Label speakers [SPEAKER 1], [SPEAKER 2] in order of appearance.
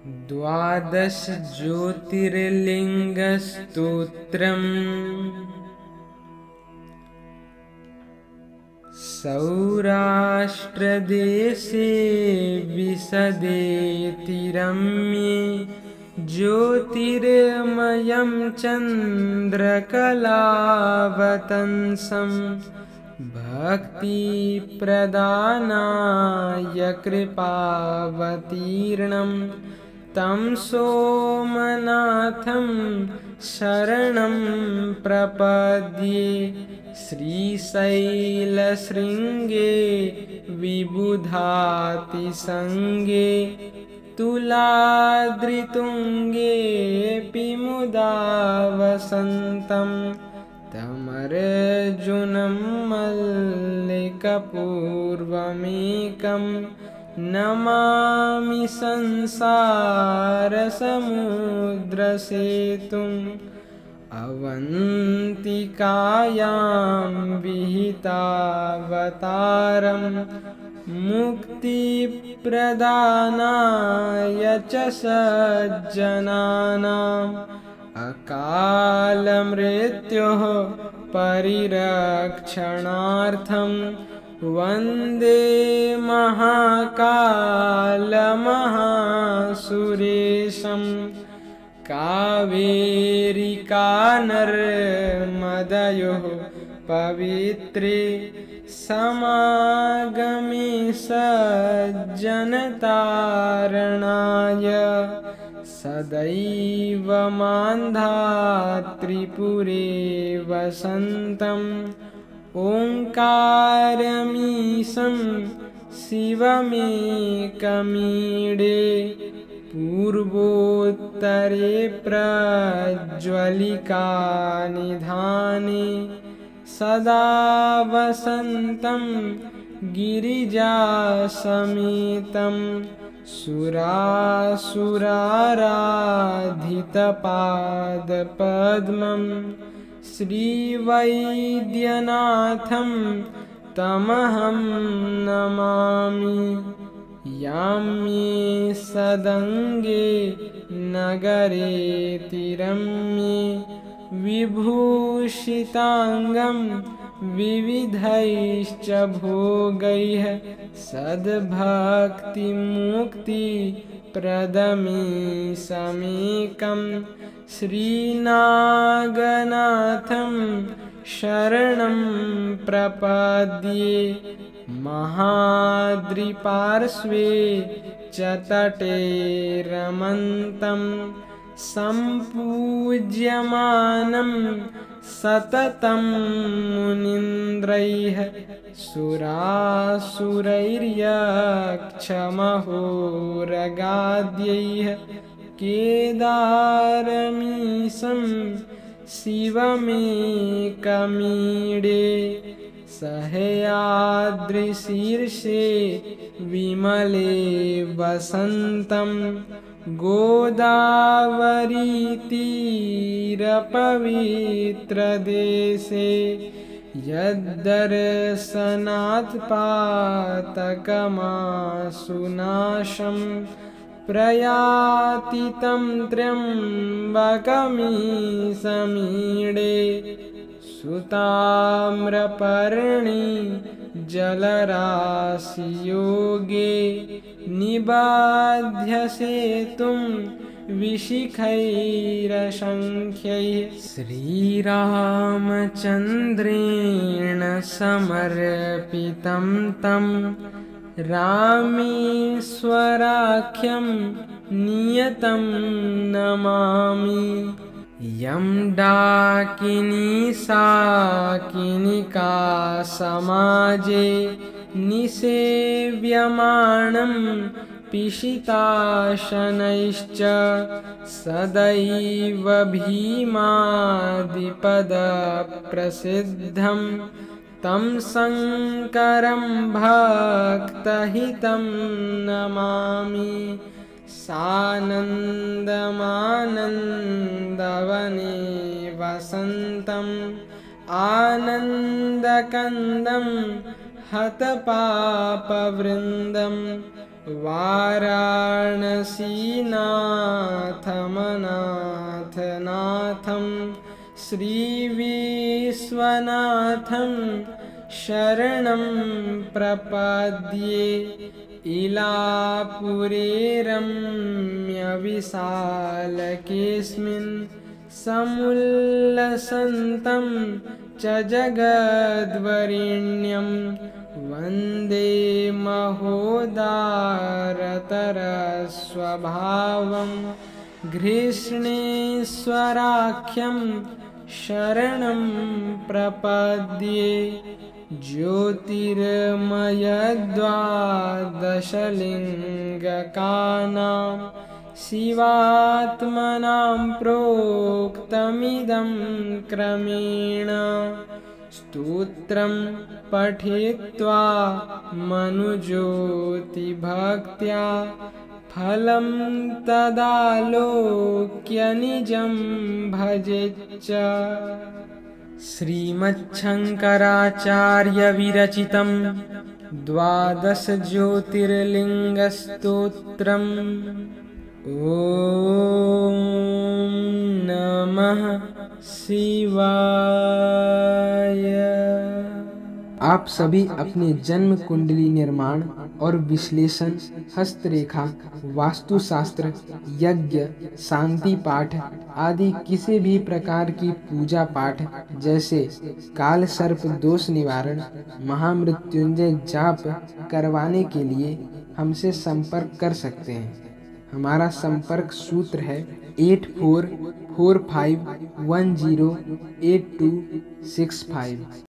[SPEAKER 1] द्वादश ज्योतिर्लिङ्गस्तोत्रम्। सौराष्ट्रदेशे विशदेति रम्ये ज्योतिर्मयं चन्द्रकलावतंसं भक्तिप्रदानाय कृपावतीर्णं तं सोमनाथं शरणं प्रपद्ये। श्रीशैलशृङ्गे विबुधातिसङ्गे तुलाद्रितुङ्गेऽपि मुदा वसन्तं तमर्जुनं मल्लिकपूर्वमेकं नमामि संसारसमुद्रसेतुम्। अवन्तिकायां विहितावतारं मुक्तिप्रदानाय च सज्जनानाम् अकालमृत्योः परिरक्षणार्थं वन्दे महाकालमहासुरेशम्। कावेरिका नर्मदयोः पवित्रे समागमे सज्जनतारणाय सदैव मान्धात्रिपुरे वसन्तम् ओङ्कारमीशं शिवमेकमीडे पूर्वोत्तरे प्रज्वलिकानिधाने सदा वसन्तं गिरिजासमेतं सुरासुराराधितपादपद्मं श्रीवैद्यनाथं तमहं नमामि। याम्ये सदङ्गे नगरेतिरम्ये विभूषिताङ्गं विविधैश्च भोगैः सद्भक्तिमुक्तिप्रदमीशमेकं श्रीनागनाथं शरणं प्रपद्ये। महाद्रिपार्श्वे च तटे रमन्तं सम्पूज्यमानं सततं मुनीन्द्रैः सुरासुरैर्यक्षमहोरगाद्यैः केदारमीशं शिवमेकमीडे सह्याद्रिशीर्षे विमले वसन्तं गोदावरीतीरपवित्रदेशे यद्दर्शनात्पातकमाशुनाशं प्रयाति तं त्र्यम्बकमीशमीडे सुताम्रपर्णी जलराशियोगे निबाध्य सेतुं विशिखैरसंख्यैः श्रीरामचन्द्रेण समर्पितं तं रामेश्वराख्यं नियतं नमामि। यं डाकिनी साकिनिका समाजे निसेव्यमानं पिशिताशनैश्च सदैव भीमादिपदप्रसिद्धं तं शङ्करं भक्तहितं नमामि। सानन्दमानन्दवने वसन्तं आनन्दकन्दं हतपापवृन्दं वाराणसीनाथमनाथनाथं श्रीविश्वनाथं शरणं प्रपद्ये। इलापुरे रम्यविशालकेऽस्मिन् समुल्लसन्तं च जगद्वरेण्यं वन्दे महोदारतरस्वभावं घृष्णेश्वराख्यं शरणं प्रपद्ये। ज्योतिर्मयद्वादशलिङ्गकानां शिवात्मनां प्रोक्तमिदं क्रमेण। स्तोत्रं पठित्वा मनुज्योतिभक्त्या फलं तदालोक्य निजं भजेच्च। श्रीमच्छङ्कराचार्यविरचितं द्वादशज्योतिर्लिङ्गस्तोत्रम्। ॐ नमः शिवाय।
[SPEAKER 2] आप सभी अपने जन्म कुंडली निर्माण और विश्लेषण, हस्तरेखा, वास्तुशास्त्र, यज्ञ, शांति पाठ आदि किसी भी प्रकार की पूजा पाठ जैसे काल सर्प दोष निवारण, महामृत्युंजय जाप करवाने के लिए हमसे संपर्क कर सकते हैं। हमारा संपर्क सूत्र है 8445108265।